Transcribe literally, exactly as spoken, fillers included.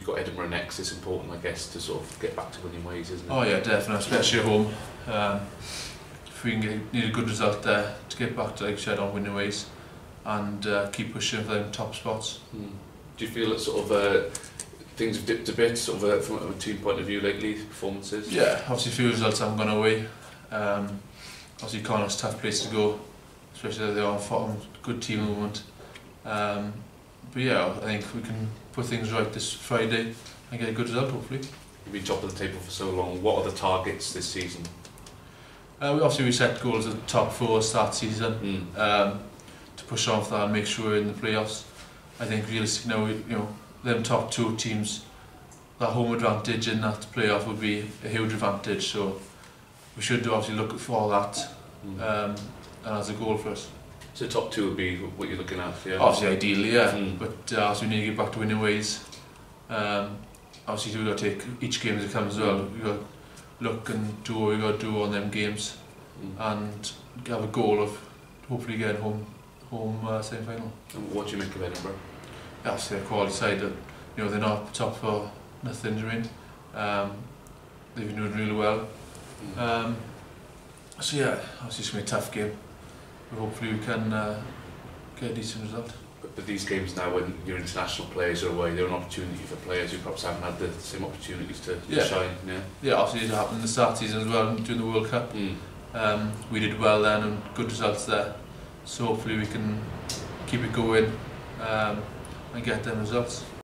you've got Edinburgh next, it's important, I guess, to sort of get back to winning ways, isn't it? Oh yeah, definitely, especially at home. Um, if we can get, need a good result there to get back to, like you said, on winning ways and uh, keep pushing for them top spots. Mm. Do you feel that sort of uh, things have dipped a bit, sort of uh, from a team point of view lately, performances? Yeah, obviously a few results haven't gone away. Um, obviously Connacht's a tough place to go, especially though they're on form, good team at the moment. Um, but yeah, I think we can put things right this Friday and get a good result hopefully. You've been top of the table for so long. What are the targets this season? Uh, we obviously we set goals at the top four start season Mm. um, to push on for that and make sure we're in the playoffs. I think realistically now, we, you know, them top two teams, that home advantage in that playoff would be a huge advantage. So we should obviously look for that Mm. um, and as a goal for us. So top two would be what you're looking at, yeah? Obviously ideally, yeah, Mm. but uh, also we need to get back to winning ways. Um, obviously we've got to take each game as it comes as well. We've got to look and do what we've got to do on them games Mm. and have a goal of hopefully getting home home uh, semi-final. And what do you make of Edinburgh? Yeah, obviously a quality side that, you know, they're not top for nothing, do you mean? Um, they've been doing really well. Mm. Um, so yeah, obviously it's going to be a tough game, but hopefully we can uh, get a decent result. But, but these games now, when your international players are away, they're an opportunity for players who perhaps haven't had the same opportunities to, to Yeah. shine. Yeah. Yeah, obviously it happened in the start season as well during the World Cup. Mm. Um, we did well then and good results there, so hopefully we can keep it going um, and get them results.